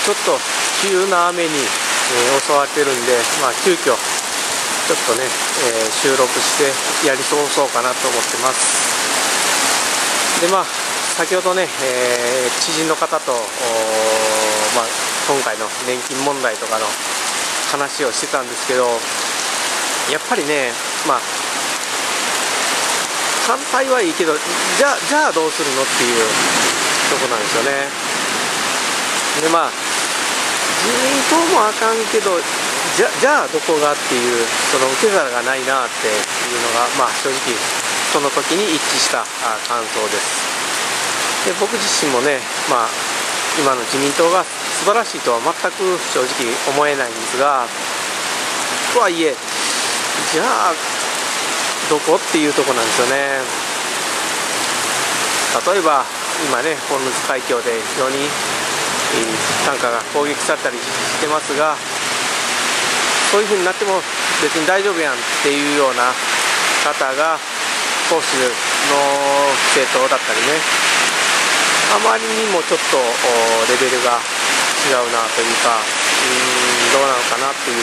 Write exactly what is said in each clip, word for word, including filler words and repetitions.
ちょっと急な雨に、えー、襲われてるんで、まあ、急遽ちょっとね、えー、収録してやり通そうかなと思ってます。でまあ先ほどね、えー、知人の方と、まあ、今回の年金問題とかの話をしてたんですけど、やっぱりね、まあ反対はいいけど、じゃあじゃあどうするのっていうとこなんですよね。でまあ自民党もあかんけど、じゃじゃあどこがっていうその受け皿がないなっていうのが、まあ正直その時に一致した感想です。で僕自身もね、まあ今の自民党が素晴らしいとは全く正直思えないんですが、とはいえじゃあどこっていうとこなんですよね。例えば今ね、ホルムズ海峡で非常に単価が攻撃されたりしてますが、そういう風になっても別に大丈夫やんっていうような方が党首の政党だったりね、あまりにもちょっとレベルが違うなというか、うーんどうなのかなっていう。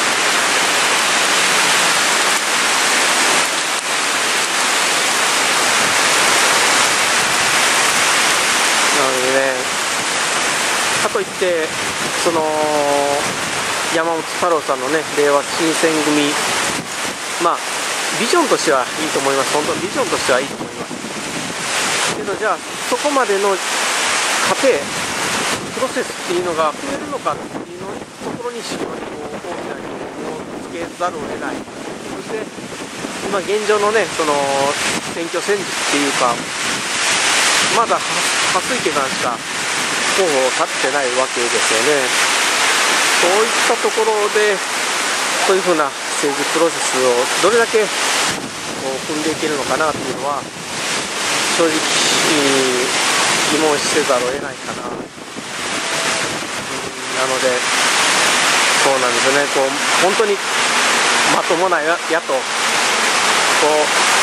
なのでね、かといってその山本太郎さんのね、れいわ新選組、まあビジョンとしてはいいと思います。本当にビジョンとしてはいいと思いますけど、じゃあそこまでの過程プロセスっていうのが増えるのかっていうのところに非常にこう大きな疑問をつけざるを得ない。そして今現状のね、その選挙戦術っていうか、まだ蓮池さんしか候補を立ってないわけですよね。そういったところでそういうふうな政治プロセスをどれだけこう踏んでいけるのかなっていうのは正直疑問せざるを得ないかな。なのでそうなんですよね、こう本当にまともな野党、こう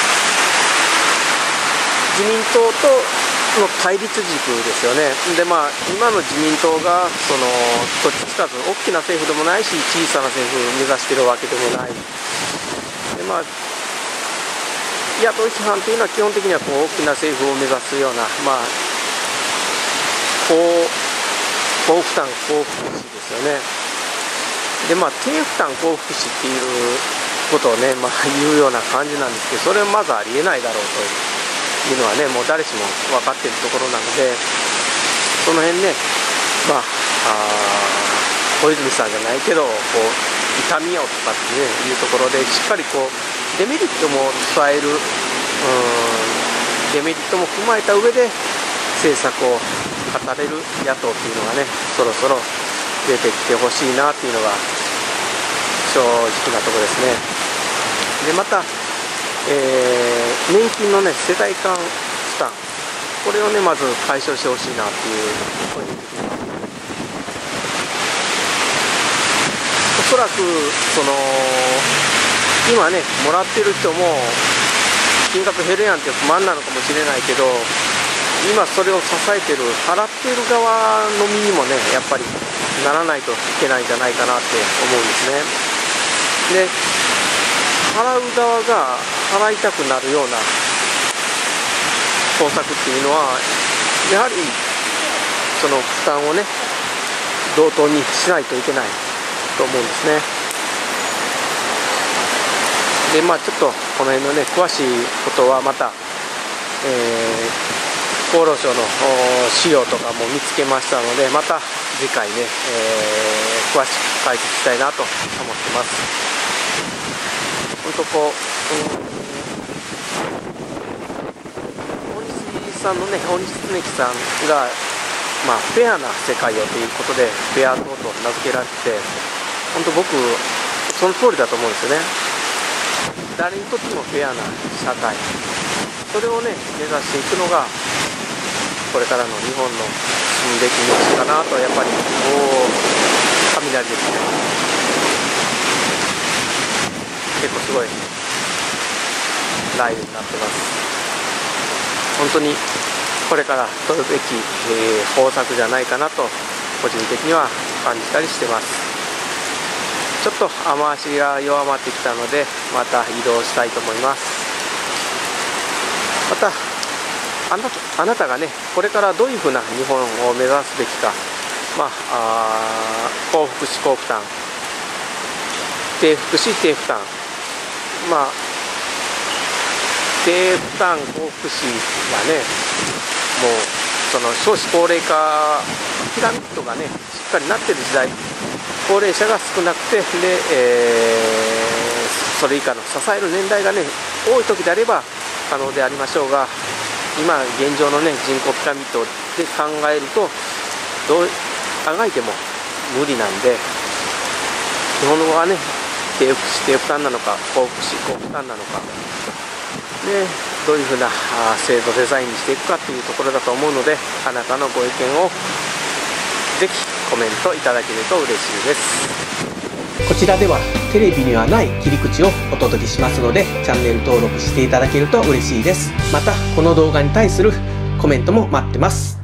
自民党との対立軸ですよね。でまあ今の自民党がそのどっちつかず大きな政府でもないし、小さな政府を目指しているわけでもない。でまあ野党批判というのは基本的にはこう大きな政府を目指すような、まあ高高負担高福祉ですよね。でまあ低負担高福祉っていうことをね、まあ言うような感じなんですけど、それはまずありえないだろうといういうのはね、もう誰しも分かっているところなので、その辺ね、まあ、あ小泉さんじゃないけどこう痛みをとかっていうところでしっかりこうデメリットも伝える、うーんデメリットも踏まえた上で政策を語れる野党っていうのがね、そろそろ出てきてほしいなっていうのが正直なところですね。でまたえー、年金のね世帯間負担、これをねまず解消してほしいなっていう声に出てきます。おそらくその今ねもらってる人も金額減るやんって不満なのかもしれないけど、今それを支えてる払ってる側の身にもねやっぱりならないといけないんじゃないかなって思うんですね。で払う側が払いたくなるような方策っていうのはやはりその負担をね同等にしないといけないと思うんですね。でまあちょっとこの辺のね詳しいことはまた、えー、厚労省の資料とかも見つけましたので、また次回ね、えー、詳しく解説したいなと思ってます。本当こう、うん、大西さんのね、大西恒樹さんが、まあ、フェアな世界をということで、フェア党と名付けられて、本当僕、その通りだと思うんですよね。誰にとってもフェアな社会、それをね、目指していくのが、これからの日本の進むべき道かなと、やっぱり、おー、雷ですね。結構すごい雷雨になってます。本当にこれから取るべき、えー、方策じゃないかなと個人的には感じたりしてます。ちょっと雨足が弱まってきたので、また移動したいと思います。またあなた、あなたがね、これからどういうふうな日本を目指すべきか、まあ、あ高福祉高負担、低福祉低負担、まあ低負担高福祉がね、もうその少子高齢化ピラミッドがねしっかりなってる時代、高齢者が少なくて、で、えー、それ以下の支える年代がね多い時であれば可能でありましょうが、今現状のね人口ピラミッドで考えるとどう考えても無理なんで、日本語はね低福祉低負担なのか高福祉高負担なのかで、どういうふうな制度デザインにしていくかというところだと思うので、あなたのご意見をぜひコメントいただけると嬉しいです。こちらではテレビにはない切り口をお届けしますので、チャンネル登録していただけると嬉しいです。またこの動画に対するコメントも待ってます。